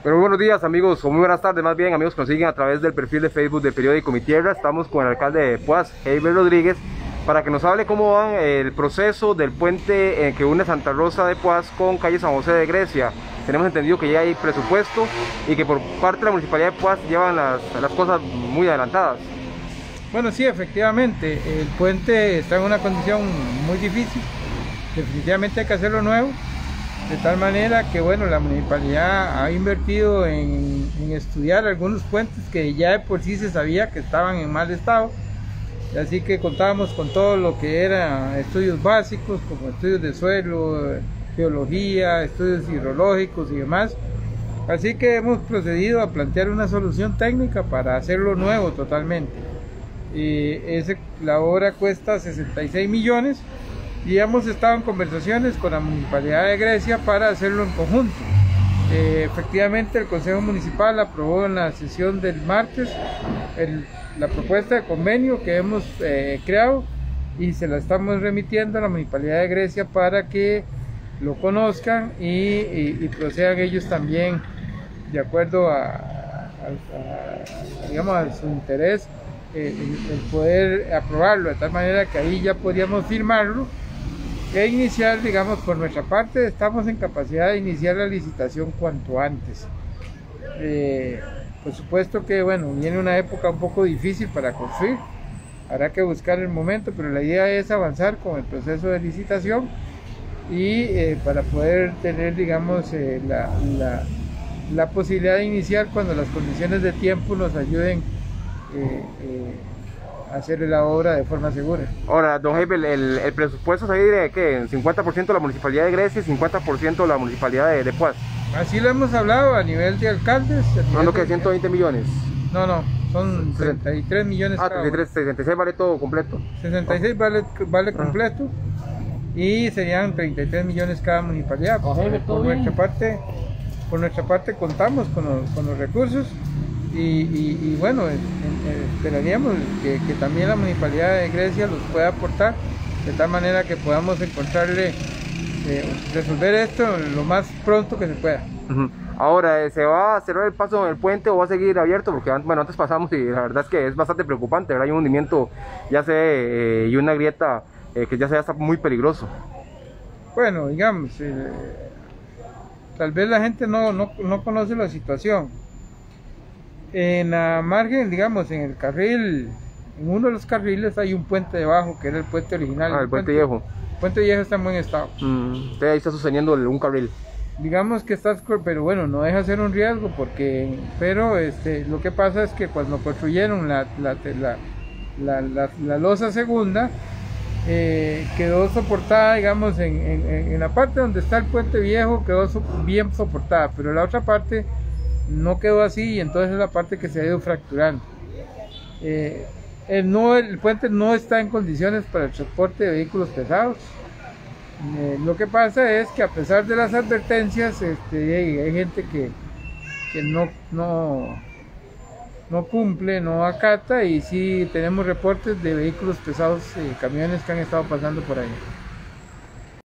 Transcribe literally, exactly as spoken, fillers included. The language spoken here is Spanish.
Pero buenos días amigos, o muy buenas tardes más bien, amigos que nos siguen a través del perfil de Facebook de Periódico Mi Tierra. Estamos con el alcalde de Poás, Heiber Rodríguez, para que nos hable cómo va el proceso del puente eh, que une Santa Rosa de Poás con calle San José de Grecia. Tenemos entendido que ya hay presupuesto y que por parte de la Municipalidad de Poás llevan las, las cosas muy adelantadas. Bueno, sí, efectivamente, el puente está en una condición muy difícil. Definitivamente hay que hacerlo nuevo, de tal manera que bueno, la municipalidad ha invertido en, en estudiar algunos puentes que ya de por sí se sabía que estaban en mal estado, así que contábamos con todo lo que eran estudios básicos como estudios de suelo, geología, estudios hidrológicos y demás, así que hemos procedido a plantear una solución técnica para hacerlo nuevo totalmente. Y ese, la obra cuesta sesenta y seis millones y hemos estado en conversaciones con la Municipalidad de Grecia para hacerlo en conjunto. Eh, efectivamente el Consejo Municipal aprobó en la sesión del martes el, la propuesta de convenio que hemos eh, creado y se la estamos remitiendo a la Municipalidad de Grecia para que lo conozcan y, y, y procedan ellos también de acuerdo a, a, a, digamos, a su interés, eh, el, el poder aprobarlo, de tal manera que ahí ya podríamos firmarlo e iniciar, digamos, por nuestra parte estamos en capacidad de iniciar la licitación cuanto antes. Eh, por supuesto que bueno, viene una época un poco difícil para construir, habrá que buscar el momento, pero la idea es avanzar con el proceso de licitación y eh, para poder tener, digamos, eh, la, la, la posibilidad de iniciar cuando las condiciones de tiempo nos ayuden eh, eh, hacer la obra de forma segura. Ahora, don Heiber, el, el presupuesto se divide de qué, cincuenta por ciento la Municipalidad de Grecia y cincuenta por ciento la Municipalidad de, de Poás. Así lo hemos hablado a nivel de alcaldes. ¿No que ciento veinte millones? No, no, son treinta y tres millones. Ah, treinta y tres, sesenta y seis vale todo completo. sesenta y seis vale, vale completo y serían treinta y tres millones cada municipalidad. Por, por nuestra parte, por nuestra parte contamos con los, con los recursos. Y, y, y bueno, esperaríamos que, que también la Municipalidad de Grecia los pueda aportar de tal manera que podamos encontrarle, eh, resolver esto lo más pronto que se pueda. Uh-huh. Ahora, ¿se va a cerrar el paso en el puente o va a seguir abierto? Porque bueno, antes pasamos y la verdad es que es bastante preocupante, ¿verdad? Hay un hundimiento ya sé, eh, y una grieta eh, que ya se está muy peligroso. Bueno, digamos, eh, tal vez la gente no, no, no conoce la situación. En la margen, digamos, en el carril, en uno de los carriles hay un puente debajo, que era el puente original. Ah, el, el puente, puente viejo. El puente viejo está en buen estado. Mm, usted ahí está sosteniendo un carril. Digamos que está, pero bueno, no deja de ser un riesgo, porque, pero este, lo que pasa es que cuando construyeron la, la, la, la, la, la losa segunda, eh, quedó soportada, digamos, en, en, en la parte donde está el puente viejo, quedó so, bien soportada, pero la otra parte no quedó así y entonces es la parte que se ha ido fracturando. Eh, el, no, el puente no está en condiciones para el transporte de vehículos pesados. Eh, lo que pasa es que a pesar de las advertencias, este, hay, hay gente que, que no, no, no cumple, no acata y sí tenemos reportes de vehículos pesados, eh, camiones que han estado pasando por ahí.